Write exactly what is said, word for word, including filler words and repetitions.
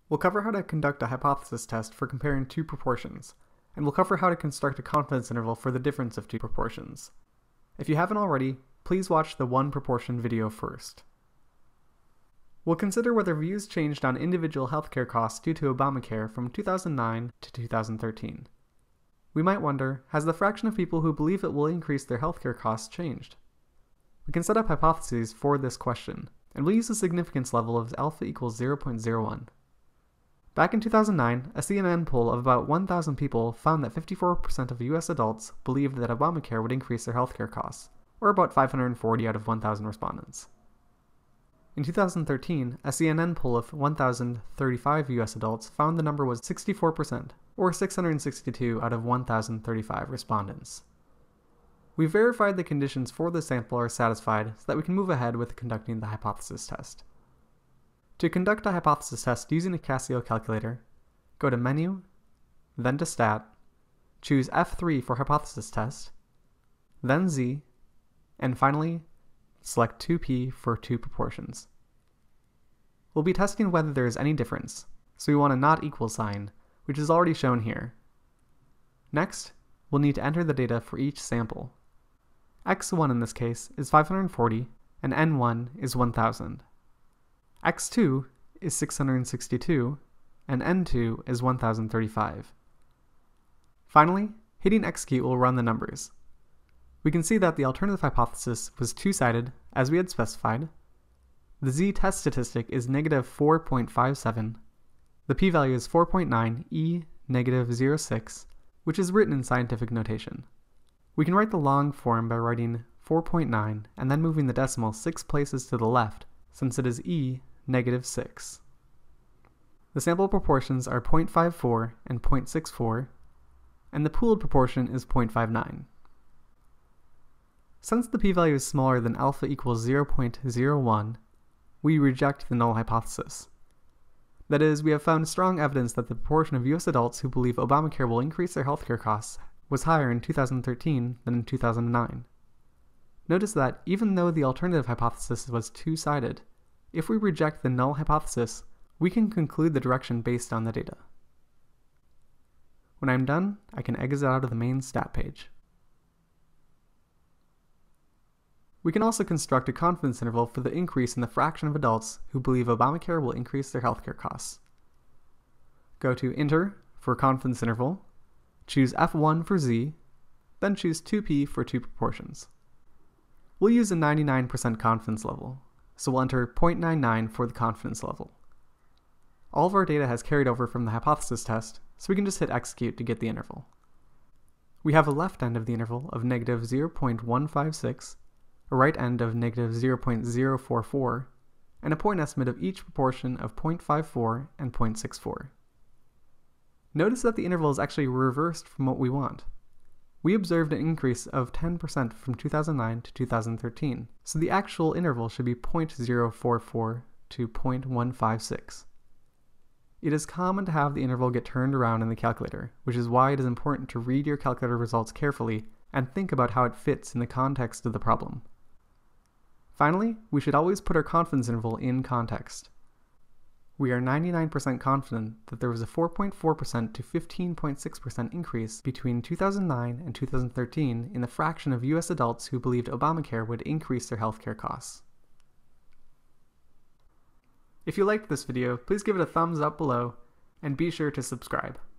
We'll cover how to conduct a hypothesis test for comparing two proportions, and we'll cover how to construct a confidence interval for the difference of two proportions. If you haven't already, please watch the one proportion video first. We'll consider whether views changed on individual healthcare costs due to Obamacare from two thousand nine to two thousand thirteen. We might wonder, has the fraction of people who believe it will increase their healthcare costs changed? We can set up hypotheses for this question, and we'll use a significance level of alpha equals zero point zero one. Back in two thousand nine, a C N N poll of about one thousand people found that fifty-four percent of U S adults believed that Obamacare would increase their healthcare costs, or about five hundred forty out of one thousand respondents. In two thousand thirteen, a C N N poll of one thousand thirty-five U S adults found the number was sixty-four percent, or six hundred sixty-two out of one thousand thirty-five respondents. We verified the conditions for the sample are satisfied so that we can move ahead with conducting the hypothesis test. To conduct a hypothesis test using a Casio calculator, go to Menu, then to Stat, choose F three for Hypothesis Test, then Z, and finally, select two P for two proportions. We'll be testing whether there is any difference, so we want a not equal sign, which is already shown here. Next, we'll need to enter the data for each sample. x one in this case is five hundred forty, and n one is one thousand. x two is six hundred sixty-two, and n two is one thousand thirty-five. Finally, hitting execute will run the numbers. We can see that the alternative hypothesis was two-sided, as we had specified. The z-test statistic is negative four point five seven. The p-value is four point nine e negative zero point zero six, which is written in scientific notation. We can write the long form by writing four point nine and then moving the decimal six places to the left, since it is e negative six. The sample proportions are zero point five four and zero point six four, and the pooled proportion is zero point five nine. Since the p-value is smaller than alpha equals zero point zero one, we reject the null hypothesis. That is, we have found strong evidence that the proportion of U S adults who believe Obamacare will increase their healthcare costs was higher in two thousand thirteen than in two thousand nine. Notice that even though the alternative hypothesis was two-sided, if we reject the null hypothesis, we can conclude the direction based on the data. When I'm done, I can exit out of the main stat page. We can also construct a confidence interval for the increase in the fraction of adults who believe Obamacare will increase their healthcare costs. Go to Enter for confidence interval, choose F one for Z, then choose two P for two proportions. We'll use a ninety-nine percent confidence level, so we'll enter zero point nine nine for the confidence level. All of our data has carried over from the hypothesis test, so we can just hit execute to get the interval. We have a left end of the interval of negative zero point one five six, a right end of negative zero point zero four four, and a point estimate of each proportion of zero point five four and zero point six four. Notice that the interval is actually reversed from what we want. We observed an increase of ten percent from two thousand nine to two thousand thirteen, so the actual interval should be zero point zero four four to zero point one five six. It is common to have the interval get turned around in the calculator, which is why it is important to read your calculator results carefully and think about how it fits in the context of the problem. Finally, we should always put our confidence interval in context. We are ninety-nine percent confident that there was a four point four percent to fifteen point six percent increase between two thousand nine and two thousand thirteen in the fraction of U S adults who believed Obamacare would increase their healthcare costs. If you liked this video, please give it a thumbs up below, and be sure to subscribe.